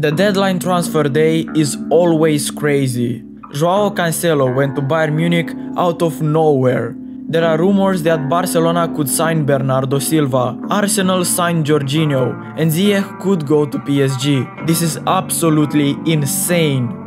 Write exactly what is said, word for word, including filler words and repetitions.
The deadline transfer day is always crazy. Joao Cancelo went to Bayern Munich out of nowhere. There are rumors that Barcelona could sign Bernardo Silva, Arsenal signed Jorginho, and Ziyech could go to P S G. This is absolutely insane.